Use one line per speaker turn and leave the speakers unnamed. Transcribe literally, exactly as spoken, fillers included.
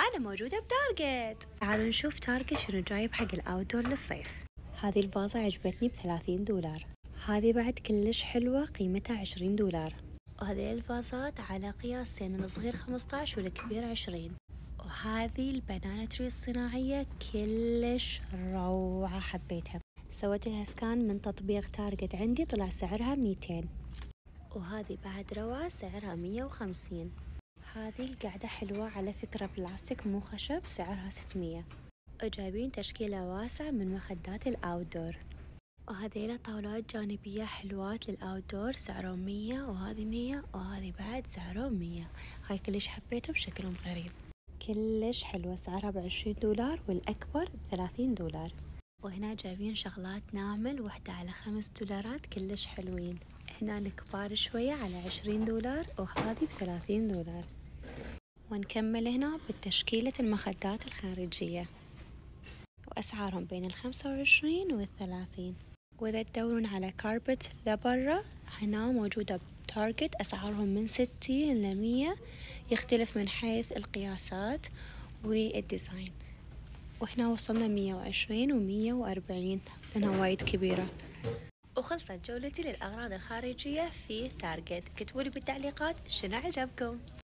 أنا موجودة بتارجت. تعالوا نشوف تارجت شنو جايب حق الأوتدور للصيف. هذه الفازة عجبتني بثلاثين دولار. هذه بعد كلش حلوة قيمتها عشرين دولار. وهذه الفازات على قياسين، الصغير خمسطعش والكبير عشرين. وهذه البنانا تري الصناعية كلش روعة، حبيتها. سويت لها سكان من تطبيق تارجت عندي، طلع سعرها ميتين. وهذه بعد روعة سعرها مية وخمسين. هذه القعدة حلوة على فكرة، بلاستيك مو خشب، سعرها ستمية. وجايبين تشكيلة واسعة من مخدات الأوتدور. وهذيلا طاولات جانبية حلوات للأوتدور، سعرهم مية، وهذه مية، وهذه بعد سعرهم مية. هاي كلش حبيتهم، شكلهم غريب كلش حلوة، سعرها بعشرين دولار والأكبر بثلاثين دولار. وهنا جايبين شغلات نعمل، وحدة على خمس دولارات كلش حلوين. هنا الكبار شوية على عشرين دولار، وهذه بثلاثين دولار. ونكمل هنا بالتشكيلة المخدات الخارجية، وأسعارهم بين الخمسة وعشرين والثلاثين. وإذا تدورون على كاربت لبرا، هنا موجودة بتارجت، أسعارهم من ستين لمية، يختلف من حيث القياسات والديزاين. وهنا وصلنا مية وعشرين ومية وأربعين لأنها وايد كبيرة. وخلصت جولتي للأغراض الخارجية في تارجت. كتبولي بالتعليقات شنو عجبكم.